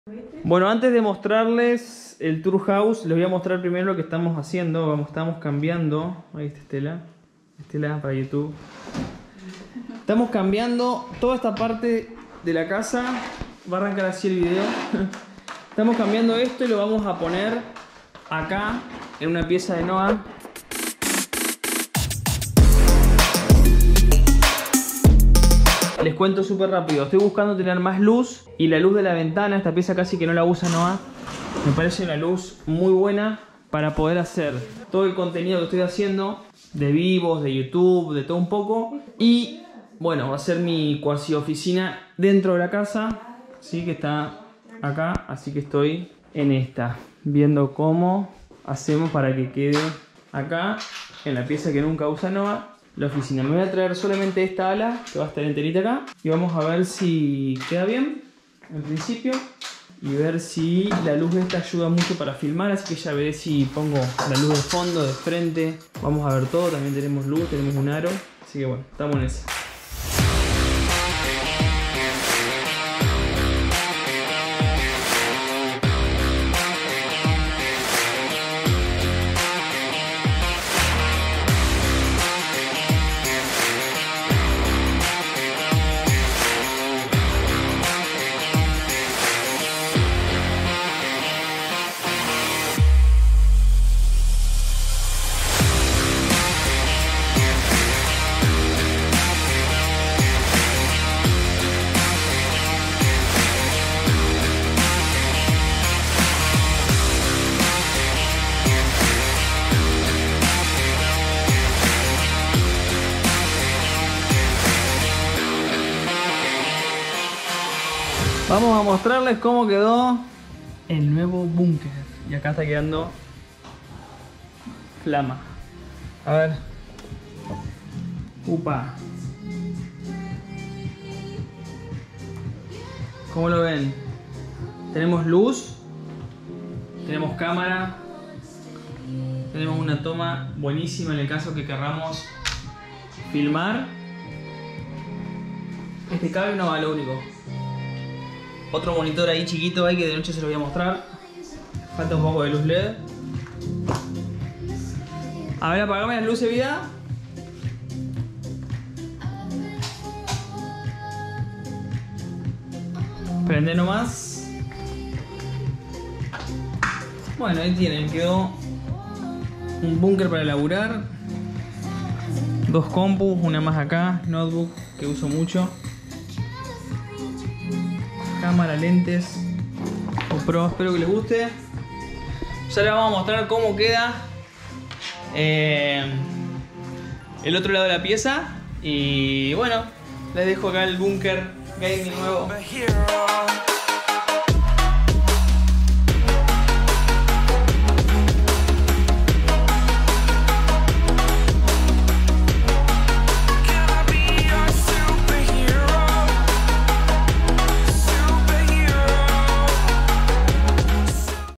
Bueno, antes de mostrarles el tour house, les voy a mostrar primero lo que estamos haciendo. Estamos cambiando. Ahí está Estela. Estela para YouTube. Estamos cambiando toda esta parte de la casa. Va a arrancar así el video. Estamos cambiando esto y lo vamos a poner acá en una pieza de Noah. Les cuento súper rápido, estoy buscando tener más luz y la luz de la ventana, esta pieza casi que no la usa Noah, me parece una luz muy buena para poder hacer todo el contenido que estoy haciendo, de vivos, de YouTube, de todo un poco. Y bueno, va a ser mi cuasi oficina dentro de la casa, ¿sí? Que está acá, así que estoy en esta, viendo cómo hacemos para que quede acá, en la pieza que nunca usa Noah, la oficina. Me voy a traer solamente esta ala que va a estar enterita acá y vamos a ver si queda bien en principio y ver si la luz esta ayuda mucho para filmar, así que ya veré si pongo la luz de fondo, de frente. Vamos a ver todo, también tenemos luz, tenemos un aro, así que bueno, estamos en eso. Vamos a mostrarles cómo quedó el nuevo búnker. Y acá está quedando flama. A ver. Upa. ¿Cómo lo ven? Tenemos luz. Tenemos cámara. Tenemos una toma buenísima en el caso que querramos filmar. Este cable no va, lo único. Otro monitor ahí chiquito ahí que de noche se lo voy a mostrar. Falta un poco de luz LED. A ver, apagame las luces, vida. Prende nomás. Bueno, ahí tienen, quedó un búnker para laburar. Dos compus, una más acá, notebook que uso mucho. Cámara, lentes, GoPro, espero que les guste. Ya les vamos a mostrar cómo queda el otro lado de la pieza. Y bueno, les dejo acá el búnker gaming nuevo.